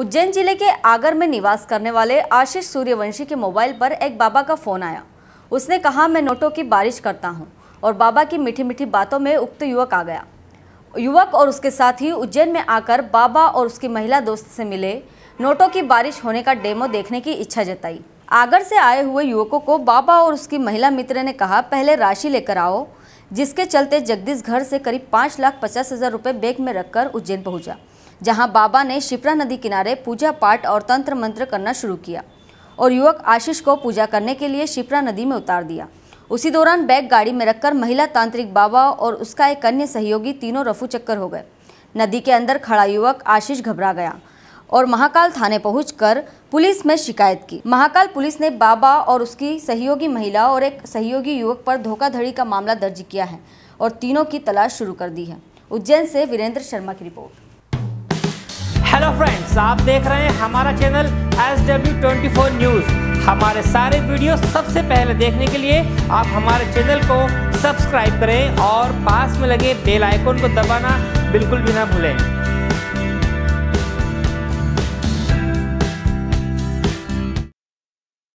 उज्जैन जिले के आगर में निवास करने वाले आशीष सूर्यवंशी के मोबाइल पर एक बाबा का फोन आया। उसने कहा, मैं नोटों की बारिश करता हूं, और बाबा की मीठी मीठी बातों में उक्त युवक आ गया। युवक और उसके साथी उज्जैन में आकर बाबा और उसकी महिला दोस्त से मिले, नोटों की बारिश होने का डेमो देखने की इच्छा जताई। आगर से आए हुए युवकों को बाबा और उसकी महिला मित्र ने कहा, पहले राशि लेकर आओ, जिसके चलते जगदीश घर से करीब 5,50,000 रुपये बैग में रखकर उज्जैन पहुंचा, जहां बाबा ने शिप्रा नदी किनारे पूजा पाठ और तंत्र मंत्र करना शुरू किया और युवक आशीष को पूजा करने के लिए शिप्रा नदी में उतार दिया। उसी दौरान बैग गाड़ी में रखकर महिला तांत्रिक बाबा और उसका एक अन्य सहयोगी तीनों रफू चक्कर हो गए। नदी के अंदर खड़ा युवक आशीष घबरा गया और महाकाल थाने पहुंचकर पुलिस में शिकायत की। महाकाल पुलिस ने बाबा और उसकी सहयोगी महिला और एक सहयोगी युवक पर धोखाधड़ी का मामला दर्ज किया है और तीनों की तलाश शुरू कर दी है। उज्जैन से वीरेंद्र शर्मा की रिपोर्ट। हेलो फ्रेंड्स, आप देख रहे हैं हमारा चैनल SW24 न्यूज़। हमारे सारे वीडियो सबसे पहले देखने के लिए आप हमारे चैनल को सब्सक्राइब करें और पास में लगे बेल आइकन को दबाना बिल्कुल भी ना भूलें।